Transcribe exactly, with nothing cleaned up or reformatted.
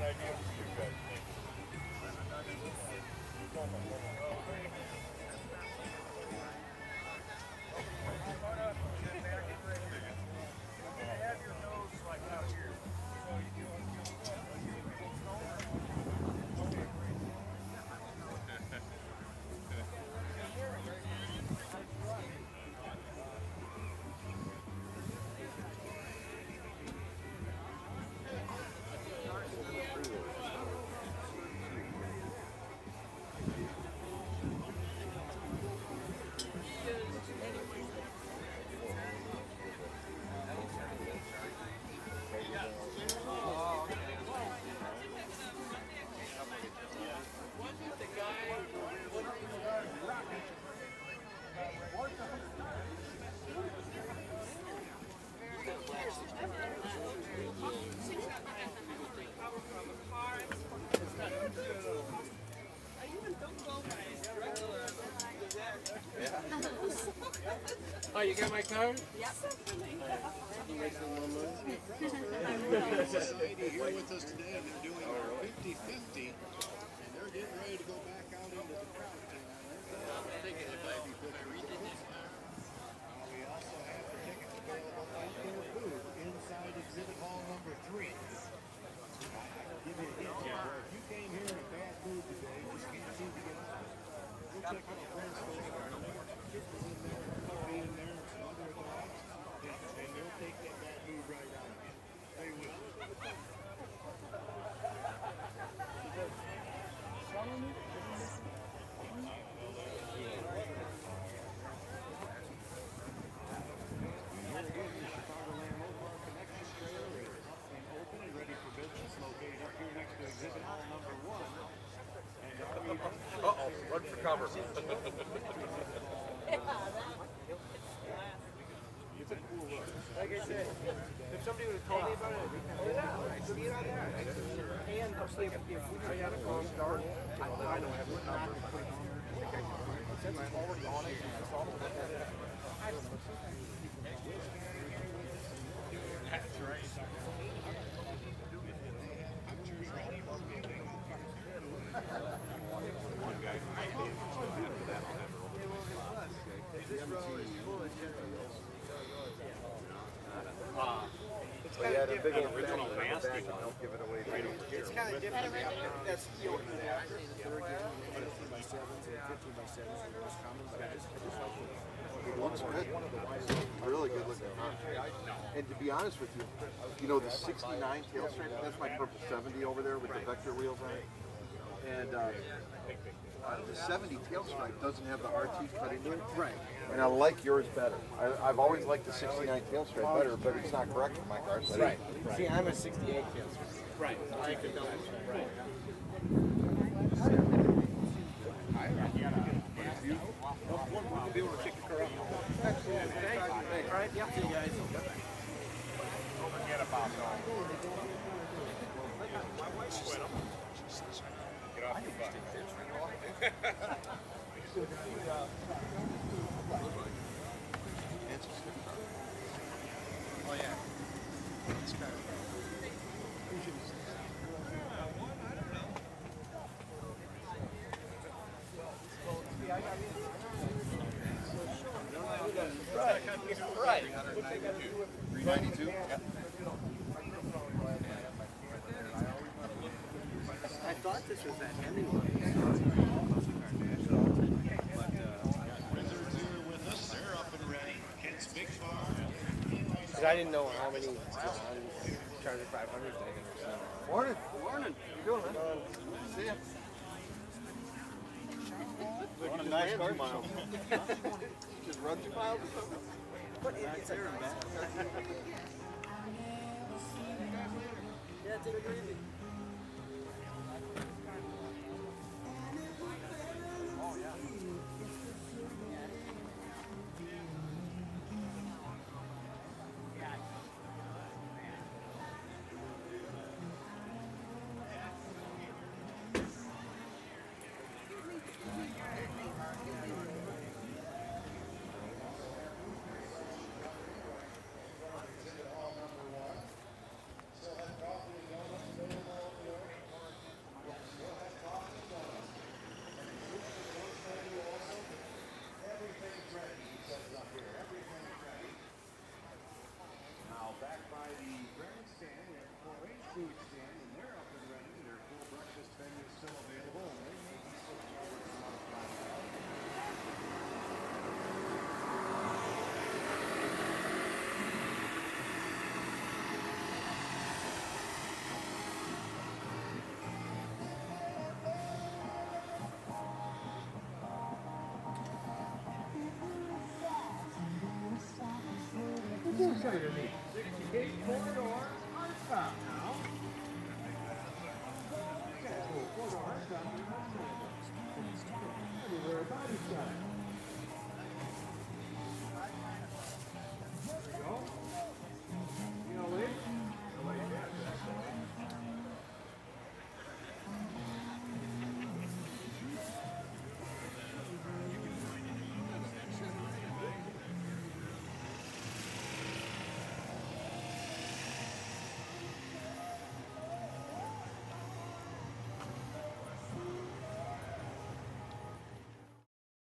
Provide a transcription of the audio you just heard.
idea for you guys. Have your nose like out here. So you do Oh, you got my card? Yep. You make some more money? Society here with us today, and they're doing our fifty fifty, and they're getting ready to go back out into the crowd. I'm thinking if I be put everything in there. We also have the tickets available out there booth inside exhibit hall number three. I'll give you a hint here. If you came here in a bad mood today, just can't seem to get out. Go check out the friends store. Kids is in there, puppy in there, some other dogs, and they'll take that bad mood right out of you. They will. Here again, the Chicagoland Mopar Connection trailer is up and open and ready for business, located up here next to exhibit hall number one. And uh-oh, run for cover. Like I said, if somebody would have told me about it, oh yeah, I'd see it on there. And if, if we had a call start, I, I know I have a number. Since I'm already on it, it's almost like that. That's right. One guy from my team, so after that I'll never open my This row is full of generals. Uh, It's kind of different. original masking, I'll give it away right over here. It's kind of different. That's the old fifteen by sevens and fifteen by sevens are the most common, but I just, I just like the It looks good. Really good looking. And to be honest with you, you know the sixty-nine tail stripe, that's my purple seventy over there with the vector wheels on it. And uh, uh, the seventy tail stripe doesn't have the R T cut into it. Right. And I like yours better. I, I've always liked the sixty-nine tail stripe better, but it's not correct for my car. So Right. right. See, I'm a sixty-eight tail stripe. Right. I could double right. I'll be able to pick the car up. Excellent. Thank you. All right. Yeah. See you guys. Don't forget about that. My wife's with him. Get off your butt. Oh yeah. It's kind of. Right. three ninety-two? Yep. I thought this was that Hemingway. Wizards here with us. They're up and ready. Kent's Big Farm. Because I didn't know how many Charger five hundreds I had. Morning. Morning. How you doing, man? See ya. On a nice car mile. Just run two miles or something? What is there, man? Yeah, take it easy. Oh, yeah. Still have coffee and donuts available side underneath. sixty-eight four-door hardtop now. Okay, cool. Four-door hardtop. Everywhere body style.